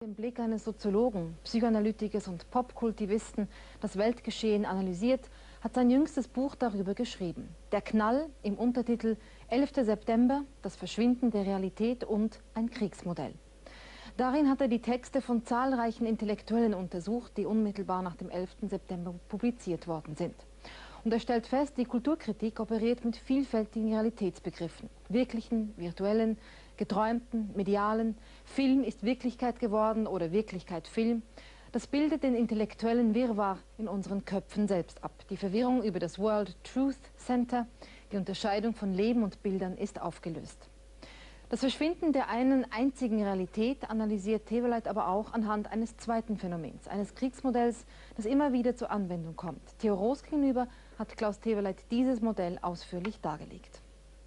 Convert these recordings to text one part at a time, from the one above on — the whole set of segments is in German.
dem Blick eines Soziologen, Psychoanalytikers und Popkultivisten das Weltgeschehen analysiert, hat sein jüngstes Buch darüber geschrieben. Der Knall im Untertitel 11. September, das Verschwinden der Realität und ein Kriegsmodell. Darin hat er die Texte von zahlreichen Intellektuellen untersucht, die unmittelbar nach dem 11. September publiziert worden sind. Und er stellt fest, die Kulturkritik operiert mit vielfältigen Realitätsbegriffen, wirklichen, virtuellen, geträumten, medialen. Film ist Wirklichkeit geworden oder Wirklichkeit Film. Das bildet den intellektuellen Wirrwarr in unseren Köpfen selbst ab. Die Verwirrung über das World Truth Center, die Unterscheidung von Leben und Bildern ist aufgelöst. Das Verschwinden der einen einzigen Realität analysiert Teveleit aber auch anhand eines zweiten Phänomens, eines Kriegsmodells, das immer wieder zur Anwendung kommt. Theo Roos gegenüber hat Klaus Teveleit dieses Modell ausführlich dargelegt.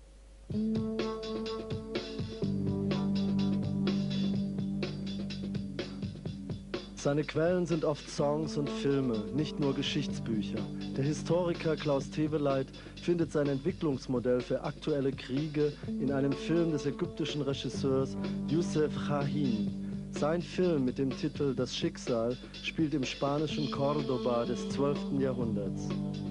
Seine Quellen sind oft Songs und Filme, nicht nur Geschichtsbücher. Der Historiker Klaus Teveleit findet sein Entwicklungsmodell für aktuelle Kriege in einem Film des ägyptischen Regisseurs Youssef Chahine. Sein Film mit dem Titel Das Schicksal spielt im spanischen Cordoba des 12. Jahrhunderts.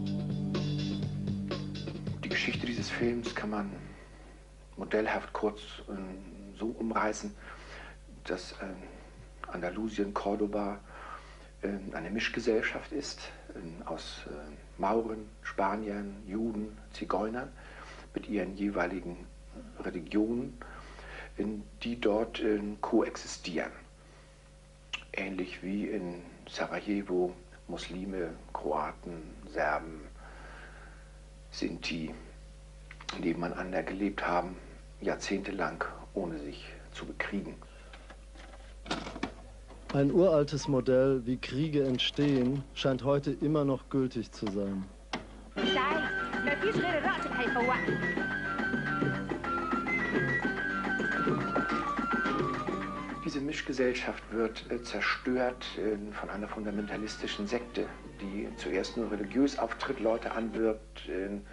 Die Geschichte dieses Films kann man modellhaft kurz so umreißen, dass Andalusien, Cordoba, eine Mischgesellschaft ist aus Mauren, Spaniern, Juden, Zigeunern mit ihren jeweiligen Religionen, die dort koexistieren. Ähnlich wie in Sarajevo Muslime, Kroaten, Serben, Sinti nebeneinander gelebt haben, jahrzehntelang ohne sich zu bekriegen. Ein uraltes Modell, wie Kriege entstehen, scheint heute immer noch gültig zu sein. Diese Mischgesellschaft wird zerstört von einer fundamentalistischen Sekte, die zuerst nur religiös auftritt, Leute anwirbt,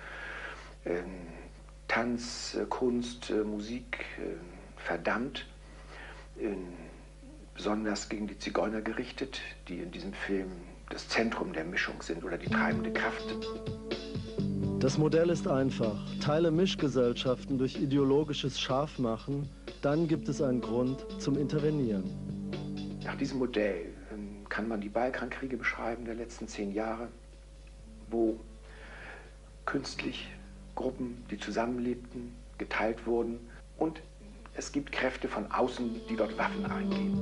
Tanz, Kunst, Musik verdammt, besonders gegen die Zigeuner gerichtet, die in diesem Film das Zentrum der Mischung sind oder die treibende Kraft. Das Modell ist einfach. Teile Mischgesellschaften durch ideologisches Scharfmachen, dann gibt es einen Grund zum Intervenieren. Nach diesem Modell kann man die Balkankriege beschreiben der letzten 10 Jahre, wo künstlich Gruppen, die zusammenlebten, geteilt wurden und es gibt Kräfte von außen, die dort Waffen eingeben.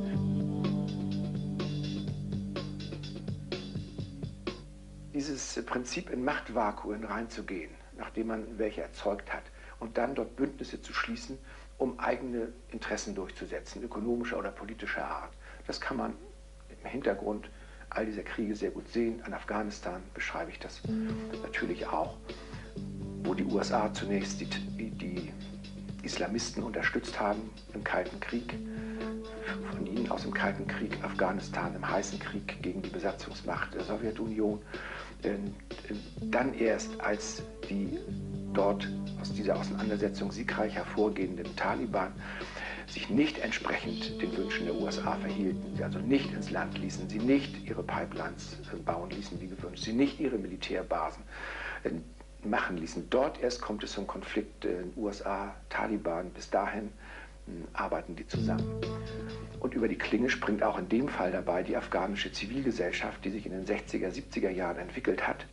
Dieses Prinzip, in Machtvakuen reinzugehen, nachdem man welche erzeugt hat, und dann dort Bündnisse zu schließen, um eigene Interessen durchzusetzen, ökonomischer oder politischer Art. Das kann man im Hintergrund all dieser Kriege sehr gut sehen. An Afghanistan beschreibe ich das natürlich auch, wo die USA zunächst die Islamisten unterstützt haben im Kalten Krieg, von ihnen aus im Kalten Krieg Afghanistan, im heißen Krieg gegen die Besatzungsmacht der Sowjetunion. Dann erst, als die dort aus dieser Auseinandersetzung siegreich hervorgehenden Taliban sich nicht entsprechend den Wünschen der USA verhielten, sie also nicht ins Land ließen, sie nicht ihre Pipelines bauen ließen wie gewünscht, sie nicht ihre Militärbasen machen ließen. Dort erst kommt es zum Konflikt USA-Taliban. Bis dahin arbeiten die zusammen. Und über die Klinge springt auch in dem Fall dabei die afghanische Zivilgesellschaft, die sich in den 60er, 70er Jahren entwickelt hat.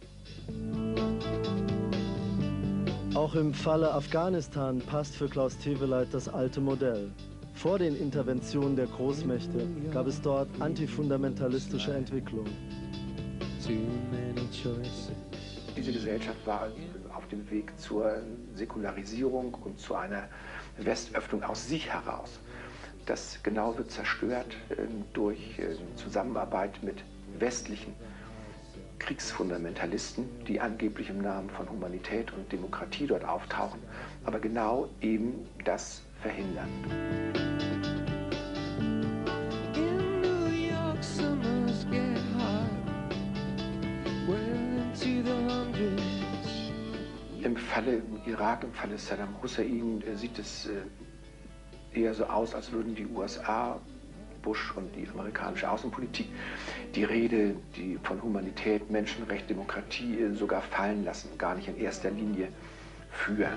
Auch im Falle Afghanistan passt für Klaus Teveleit das alte Modell. Vor den Interventionen der Großmächte gab es dort antifundamentalistische Entwicklung. Diese Gesellschaft war auf dem Weg zur Säkularisierung und zu einer Westöffnung aus sich heraus. Das genau wird zerstört durch Zusammenarbeit mit westlichen Kriegsfundamentalisten, die angeblich im Namen von Humanität und Demokratie dort auftauchen, aber genau eben das verhindern. Im Falle Irak, im Falle Saddam Hussein sieht es eher so aus, als würden die USA Bush und die amerikanische Außenpolitik die Rede, die von Humanität, Menschenrecht, Demokratie sogar fallen lassen, gar nicht in erster Linie führen.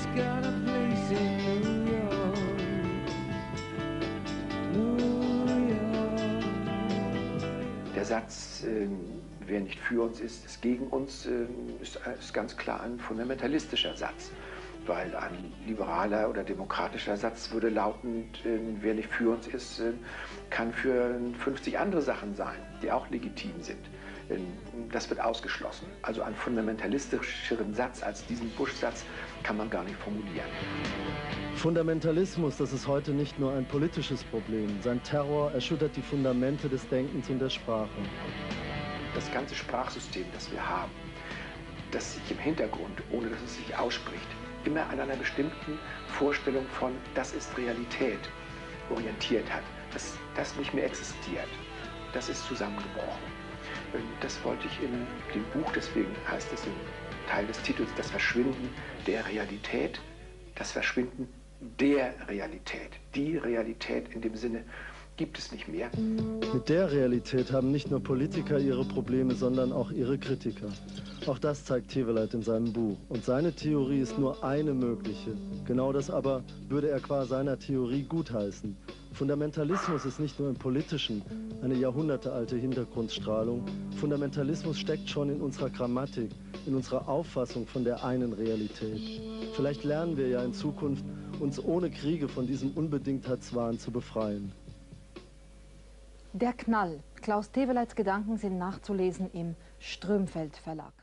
Der Satz, wer nicht für uns ist gegen uns, ist ganz klar ein fundamentalistischer Satz. Weil ein liberaler oder demokratischer Satz würde lauten, wer nicht für uns ist, kann für 50 andere Sachen sein, die auch legitim sind. Das wird ausgeschlossen. Also einen fundamentalistischeren Satz als diesen Bush-Satz kann man gar nicht formulieren. Fundamentalismus, das ist heute nicht nur ein politisches Problem. Sein Terror erschüttert die Fundamente des Denkens und der Sprache. Das ganze Sprachsystem, das wir haben, das sich im Hintergrund, ohne dass es sich ausspricht, immer an einer bestimmten Vorstellung von das ist Realität orientiert hat, dass das nicht mehr existiert. Das ist zusammengebrochen. Das wollte ich in dem Buch, deswegen heißt es im Teil des Titels, das Verschwinden der Realität, das Verschwinden der Realität. Die Realität in dem Sinne gibt es nicht mehr. Mit der Realität haben nicht nur Politiker ihre Probleme, sondern auch ihre Kritiker. Auch das zeigt Teveleit in seinem Buch. Und seine Theorie ist nur eine mögliche. Genau das aber würde er qua seiner Theorie gutheißen. Fundamentalismus ist nicht nur im Politischen eine jahrhundertealte Hintergrundstrahlung. Fundamentalismus steckt schon in unserer Grammatik, in unserer Auffassung von der einen Realität. Vielleicht lernen wir ja in Zukunft, uns ohne Kriege von diesem Unbedingtheitswahn zu befreien. Der Knall. Klaus Teveleits Gedanken sind nachzulesen im Strömfeld Verlag.